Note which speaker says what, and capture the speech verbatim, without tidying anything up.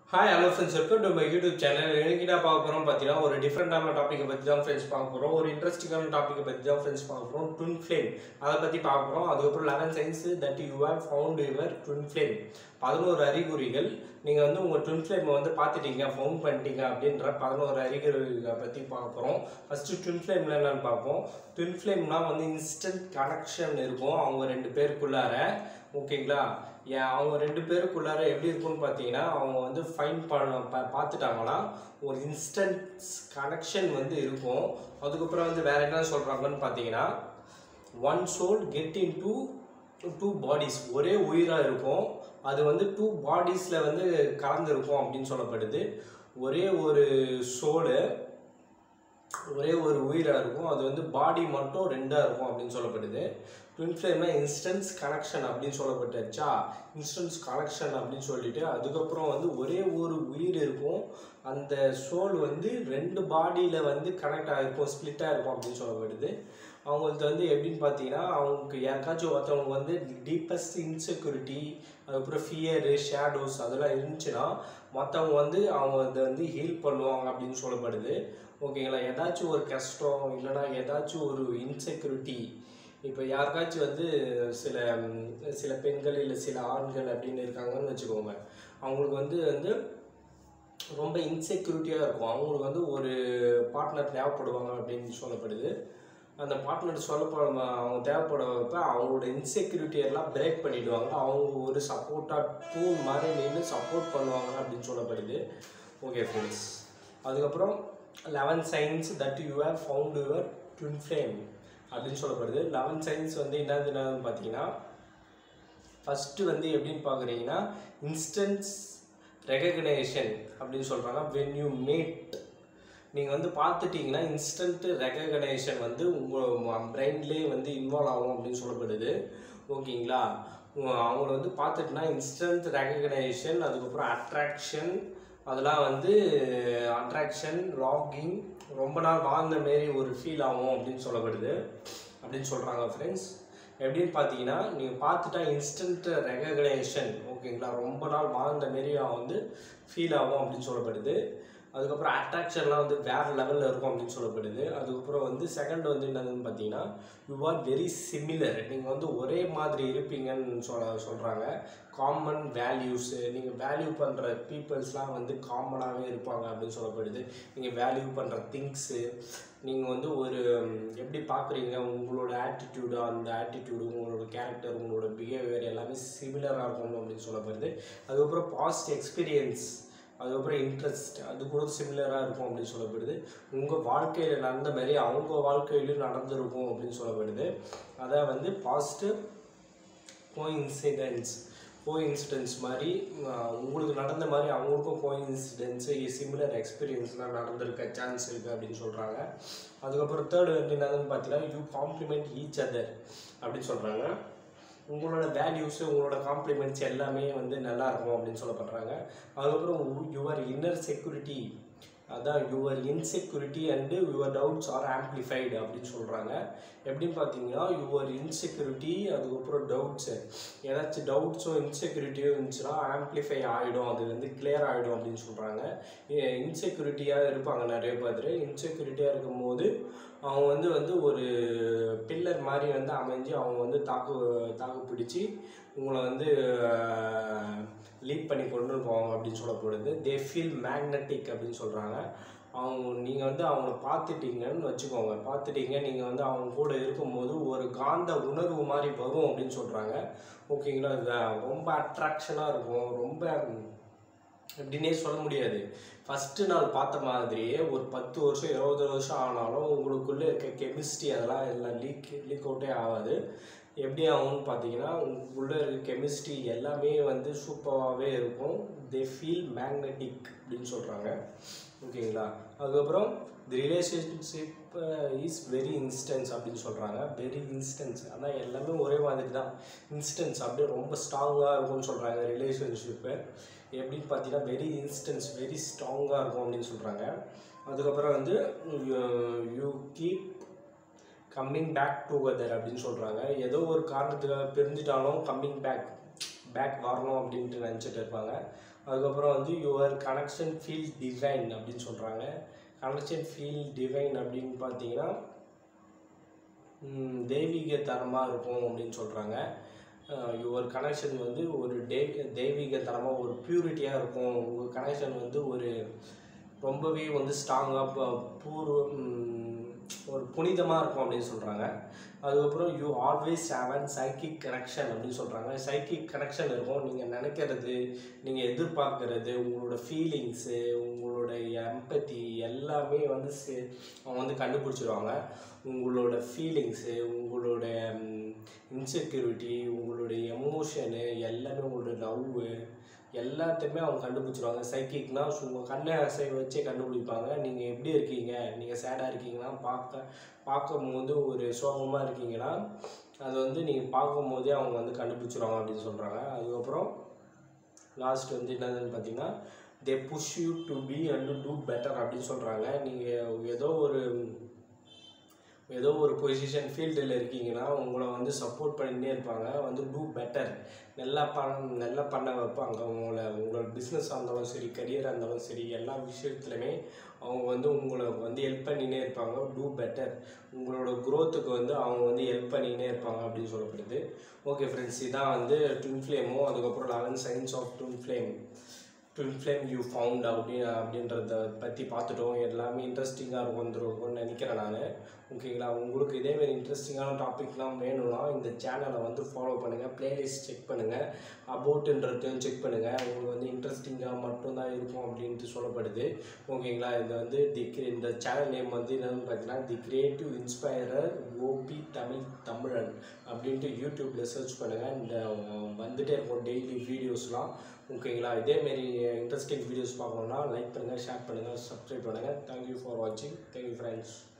Speaker 1: Hi, hello friends. Welcome to my YouTube channel. இன்னைக்கு நான் பார்க்க போறோம் பாத்தீங்கன்னா ஒரு டிஃபரண்டான டாபிக் பத்தி தான் फ्रेंड्स பார்க்க போறோம். ஒரு இன்ட்ரஸ்டிங்கான டாபிக் பத்தி தான் फ्रेंड्स பார்க்க போறோம். twin flame அத பத்தி பார்க்க போறோம். அதுக்கு அப்புறம் eleven signs that you have found your twin flame. பதினொரு அறிகுறிகள் நீங்க வந்து உங்க twin flame வந்து பாத்துட்டீங்க, ஃபவுண்ட் பண்ணிட்டீங்க அப்படின்ற பதினொரு அறிகுறிகளை பத்தி பார்க்க போறோம். ஃபர்ஸ்ட் twin flame என்னன்னு பார்ப்போம். twin flameனா வந்து இன்ஸ்டன்ட் கனெக்ஷன் இருக்கும் அவங்க ரெண்டு பேருக்குள்ளார. ஓகேங்களா? ஏன் அவங்க ரெண்டு பேருக்குள்ளார எப்படி இருக்கும்னு பார்த்தீங்கன்னா அவங்க வந்து ஃபைன் பண்ண பார்த்துட்டாங்கன்னா ஒரு இன்ஸ்டன்ட் கனெக்ஷன் வந்து இருக்கும். அதுக்கப்புறம் வந்து வேற என்ன சொல்கிறாங்கன்னு பார்த்தீங்கன்னா one soul get into two bodies, ஒரே உயிராக இருக்கும், அது வந்து டூ பாடிஸில் வந்து கலந்துருக்கும் அப்படின்னு சொல்லப்படுது. ஒரே ஒரு சோலு ஒரே ஒரு உயிராக இருக்கும், அது வந்து பாடி மட்டும் ரெண்டாக இருக்கும் அப்படின்னு சொல்லப்படுது. ட்வின் ஃப்ளேம்னா இன்ஸ்டன்ஸ் கனெக்ஷன் அப்படின்னு சொல்லப்பட்டுச்சா, இன்ஸ்டன்ஸ் கனெக்ஷன் அப்படின்னு சொல்லிட்டு அதுக்கப்புறம் வந்து ஒரே ஒரு உயிர் இருக்கும், அந்த சோல் வந்து ரெண்டு பாடியில் வந்து கனெக்ட் ஆகிருக்கும், ஸ்ப்ளிட்டாக இருக்கும் அப்படின்னு சொல்லப்படுது. அவங்களுக்கு வந்து எப்படின்னு பார்த்தீங்கன்னா அவங்களுக்கு யாருக்காச்சும் ஒருத்தவங்க வந்து டீப்பஸ்ட் இன்செக்யூரிட்டி, அதுக்கப்புறம் ஃபியரு, ஷேடோஸ் அதெல்லாம் இருந்துச்சுன்னா மற்றவங்க வந்து அவங்க அதை வந்து ஹீல் பண்ணுவாங்க அப்படின்னு சொல்லப்படுது. ஓகேங்களா? ஏதாச்சும் ஒரு கஷ்டம் இல்லைனா ஏதாச்சும் ஒரு இன்செக்யூரிட்டி, இப்போ யாருக்காச்சும் வந்து சில சில பெண்கள் இல்லை சில ஆண்கள் அப்படின்னு இருக்காங்கன்னு வச்சுக்கோங்க, அவங்களுக்கு வந்து வந்து ரொம்ப இன்செக்யூரிட்டியாக இருக்கும், அவங்களுக்கு வந்து ஒரு பார்ட்னர் தேவைப்படுவாங்க அப்படின்னு சொல்லப்படுது. அந்த பார்ட்னர் சொல்லப்பட அவங்க தேவைப்படுறப்ப அவங்களோட இன்செக்யூரிட்டி எல்லாம் பிரேக் பண்ணிவிடுவாங்க, அவங்க ஒரு சப்போர்ட்டாக தூண் மாதிரி நின்று சப்போர்ட் பண்ணுவாங்க அப்படின்னு சொல்லப்படுது. ஓகே ஃப்ரெண்ட்ஸ், அதுக்கப்புறம் eleven signs that you have found your twin flame அப்படின்னு சொல்லப்படுது. லெவன் சைன்ஸ் வந்து என்னது என்னன்னு பார்த்தீங்கன்னா ஃபஸ்ட்டு வந்து எப்படின்னு பார்க்குறீங்கன்னா இன்ஸ்டன்ஸ் ரெகக்னேஷன் அப்படின்னு சொல்கிறாங்க. வென் யூ மேட் நீங்கள் வந்து பார்த்துட்டிங்கன்னா இன்ஸ்டன்ட் ரெகக்னேஷன் வந்து உங்கள் பிரெயின்லேயே வந்து இன்வால்வ் ஆகும் அப்படின்னு சொல்லப்படுது. ஓகேங்களா? அவங்கள வந்து பார்த்துட்டுனா இன்ஸ்டன்ட் ரெகக்னேஷன், அதுக்கப்புறம் அட்ராக்ஷன், அதெல்லாம் வந்து அட்ராக்ஷன், லாகிங், ரொம்ப நாள் வாழ்ந்த மாரி ஒரு ஃபீல் ஆகும் அப்படின்னு சொல்லப்படுது அப்படின்னு சொல்கிறாங்க ஃப்ரெண்ட்ஸ். எப்படின்னு பார்த்தீங்கன்னா நீங்கள் பார்த்துட்டா இன்ஸ்டன்ட் ரெகக்னேஷன், ஓகேங்களா, ரொம்ப நாள் வாழ்ந்த மாரி வந்து ஃபீல் ஆகும் அப்படின்னு சொல்லப்படுது. அதுக்கப்புறம் அட்ராக்ஷன்லாம் வந்து வேறு லெவலில் இருக்கும் அப்படின்னு சொல்லப்படுது. அதுக்கப்புறம் வந்து செகண்ட் வந்து என்னதுன்னு பார்த்தீங்கன்னா யூ ஆர் வெரி சிமிலர், நீங்கள் வந்து ஒரே மாதிரி இருப்பீங்கன்னு சொல்ல சொல்கிறாங்க. காமன் வேல்யூஸு, நீங்கள் வேல்யூ பண்ணுற பீப்புள்ஸ்லாம் வந்து காமனாகவே இருப்பாங்க அப்படின்னு சொல்லப்படுது. நீங்கள் வேல்யூ பண்ணுற திங்ஸு, நீங்கள் வந்து ஒரு எப்படி பார்க்குறீங்க, உங்களோட ஆட்டிடியூடு, அந்த ஆட்டிடியூடு, உங்களோட கேரக்டர், உங்களோட பிஹேவியர் எல்லாமே சிமிலராக இருக்கும் அப்படின்னு சொல்லப்படுது. அதுக்கப்புறம் பாஸ்ட் எக்ஸ்பீரியன்ஸ், அதுக்கப்புறம் இன்ட்ரெஸ்ட், அது கூட சிமிலராக இருக்கும் அப்படின்னு சொல்லப்படுது. உங்கள் வாழ்க்கையில் நடந்த மாதிரி அவங்க வாழ்க்கையிலும் நடந்திருக்கும் அப்படின்னு சொல்லப்படுது. அதான் வந்து பாஸ்ட்டு கோஇன்சிடென்ஸ், கோஇன்சிடென்ஸ் மாதிரி உங்களுக்கு நடந்த மாதிரி அவங்களுக்கும் கோஇன்சிடென்ஸு சிமிலர் எக்ஸ்பீரியன்ஸ்லாம் நடந்திருக்க சான்ஸ் இருக்குது அப்படின்னு சொல்கிறாங்க. அதுக்கப்புறம் தேர்டு வந்து என்னதுன்னு பார்த்தீங்கன்னா யூ காம்ப்ளிமெண்ட் ஈச் அதர் அப்படின்னு சொல்கிறாங்க. உங்களோட வேல்யூஸு, உங்களோட காம்ப்ளிமெண்ட்ஸ் எல்லாமே வந்து நல்லாயிருக்கும் அப்படின்னு சொல்லப்படுறாங்க. அதுக்கப்புறம் யுவர் இன்னர் செக்யூரிட்டி, அதான் your insecurity and your doubts are amplified அப்படின்னு சொல்கிறாங்க. எப்படின்னு பார்த்தீங்கன்னா யுவர் இன்செக்யூரிட்டி, அதுக்கப்புறம் டவுட்ஸு, ஏதாச்சும் டவுட்ஸோ இன்செக்யூரிட்டியோ இருந்துச்சுன்னா ஆம்ப்ளிஃபை ஆகிடும், அது வந்து கிளியர் ஆகிடும் அப்படின்னு சொல்கிறாங்க. இன்செக்யூரிட்டியாக இருப்பாங்க நிறைய பேர், இன்செக்யூரிட்டியாக இருக்கும்போது அவங்க வந்து வந்து ஒரு பில்லர் மாதிரி வந்து அமைஞ்சு அவங்க வந்து தாக்கு தாக்கு பிடிச்சி உங்களை வந்து லீட் பண்ணி கொண்டு போவாங்க அப்படின்னு சொல்லப்படுது. தே ஃபீல் மேக்னட்டிக் அப்படின்னு சொல்கிறாங்க. அவங்க நீங்கள் வந்து அவங்கள பார்த்துட்டீங்கன்னு வச்சுக்கோங்க, பார்த்துட்டீங்க நீங்கள் வந்து அவங்க கூட இருக்கும்போது ஒரு காந்த உணர்வு மாதிரி வரும் அப்படின்னு சொல்கிறாங்க. ஓகேங்களா? இது ரொம்ப அட்ராக்ஷனாக இருக்கும், ரொம்ப எப்படின்னே சொல்ல முடியாது. ஃபஸ்ட்டு நாள் பார்த்த மாதிரியே ஒரு பத்து வருஷம் இருபது வருஷம் ஆனாலும் உங்களுக்குள்ளே இருக்க கெமிஸ்ட்ரி அதெல்லாம் எல்லாம் லீக் லீக் அவுட்டே ஆகாது. எப்படி ஆகும்னு பார்த்தீங்கன்னா உங்களுக்குள்ளே இருக்க கெமிஸ்ட்ரி எல்லாமே வந்து சூப்பராகவே இருக்கும். தே ஃபீல் மேக்னட்டிக் அப்படின்னு சொல்கிறாங்க. ஓகேங்களா? அதுக்கப்புறம் the relationship is very intense அப்படின்னு சொல்கிறாங்க. வெரி இன்ஸ்டன்ஸ், ஆனால் எல்லாமே ஒரே மாதிரி தான், இன்ஸ்டன்ஸ் அப்படியே ரொம்ப ஸ்ட்ராங்காக இருக்கும்னு சொல்கிறாங்க ரிலேஷன்ஷிப்பு. எப்படின்னு பார்த்தீங்கன்னா வெரி இன்ஸ்டன்ஸ், வெரி ஸ்ட்ராங்காக இருக்கும் அப்படின்னு சொல்கிறாங்க. அதுக்கப்புறம் வந்து you keep coming back together அப்படின்னு சொல்கிறாங்க. ஏதோ ஒரு காரணத்துக்காக பிரிஞ்சிட்டாலும் கம்மிங் பேக், பேக் வரணும் அப்படின்ட்டு நினச்சிட்டு இருப்பாங்க. அதுக்கப்புறம் வந்து யுவர் கனெக்ஷன் ஃபீல் டிவைன் அப்படின்னு சொல்கிறாங்க. கனெக்ஷன் ஃபீல் டிவைன் அப்படின்னு பார்த்தீங்கன்னா தெய்வீக தரமாக இருக்கும் அப்படின்னு சொல்கிறாங்க. யுவர் கனெக்ஷன் வந்து ஒரு டே தெய்வீக தரமாக ஒரு பியூரிட்டியாக இருக்கும். உங்கள் கனெக்ஷன் வந்து ஒரு ரொம்பவே வந்து ஸ்ட்ராங்காக பூர்வ ஒரு புனிதமாக இருக்கும் அப்படின்னு சொல்கிறாங்க. அதுக்கப்புறம் you always have an psychic connection அப்படின்னு சொல்கிறாங்க. சைக்கிக் கனெக்ஷன் இருக்கும். நீங்கள் நினைக்கிறது, நீங்கள் எதிர்பார்க்கறது, உங்களோட ஃபீலிங்ஸு, உங்களுடைய எம்பத்தி எல்லாமே வந்து அவங்க வந்து கண்டுபிடிச்சிடுவாங்க. உங்களோட ஃபீலிங்ஸு, உங்களுடைய இன்செக்யூரிட்டி, உங்களுடைய எமோஷனு எல்லாமே, உங்களோட லவ்வு எல்லாத்தையுமே அவங்க கண்டுபிடிச்சிடுவாங்க. சைக்கிக்னா உங்கள் கண்ணை அசை வச்சே கண்டுபிடிப்பாங்க. நீங்கள் எப்படி இருக்கீங்க, நீங்கள் சேடாக இருக்கீங்கன்னா பார்க்க பார்க்கும்போது ஒரு சோகமாக இருக்கீங்கன்னா அது வந்து நீங்கள் பார்க்கும் போதே அவங்க வந்து கண்டுபிடிச்சிடுவாங்க அப்படின்னு சொல்கிறாங்க. அதுக்கப்புறம் லாஸ்ட் வந்து என்னதுன்னு பார்த்தீங்கன்னா they push you to be and to better அப்படின்னு சொல்கிறாங்க. நீங்கள் ஏதோ ஒரு ஏதோ ஒரு பொசிஷன் ஃபீல்டில் இருக்கீங்கன்னா உங்களை வந்து சப்போர்ட் பண்ணிகிட்டே இருப்பாங்க. வந்து டூ பெட்டர், நல்லா பண்ண நல்லா பண்ண வைப்பாங்க. உங்களை உங்களோட பிஸ்னஸாக இருந்தாலும் சரி, கரியராக இருந்தாலும் சரி, எல்லா விஷயத்துலையுமே அவங்க வந்து உங்களை வந்து ஹெல்ப் பண்ணிகிட்டே இருப்பாங்க. டூ பெட்டர், உங்களோட க்ரோத்துக்கு வந்து அவங்க வந்து ஹெல்ப் பண்ணிகிட்டே இருப்பாங்க அப்படின்னு சொல்லப்படுது. ஓகே ஃப்ரெண்ட்ஸ், இதான் வந்து ட்வின் ஃப்ளேமும் அதுக்கப்புறம் eleven science of twin flame twin flame you found அப்படி அப்படின்றத பற்றி பார்த்துட்டோம். எல்லாமே இன்ட்ரெஸ்டிங்காக இருக்கும் வந்துருக்கும்னு நினைக்கிறேன் நான். ஓகேங்களா, உங்களுக்கு இதேமாரி இன்ட்ரெஸ்டிங்கான டாபிக்லாம் வேணும்னா இந்த சேனலை வந்து ஃபாலோ பண்ணுங்கள், ப்ளேலிஸ்ட் செக் பண்ணுங்கள், அபவுட்ன்றதையும் செக் பண்ணுங்கள். உங்களுக்கு வந்து இன்ட்ரெஸ்டிங்காக மட்டும்தான் இருக்கும் அப்படின்ட்டு சொல்லப்படுது. ஓகேங்களா, இது வந்து தி இந்த சேனல் நேம் வந்து என்னன்னு பார்த்தீங்கன்னா the creative inspirer Gopi Tamil Tamilan அப்படின்ட்டு யூடியூப்பில் சர்ச் பண்ணுங்கள். இந்த வந்துகிட்டே இருக்கும் டெய்லி வீடியோஸ்லாம். ஓகேங்களா, இதேமாரி இன்ட்ரெஸ்டிங் வீடியோஸ் பார்க்கணுன்னா லைக் பண்ணுங்கள், ஷேர் பண்ணுங்கள், சப்ஸ்கிரைப் பண்ணுங்கள். தேங்க்யூ ஃபார் வாட்சிங். Thank you friends.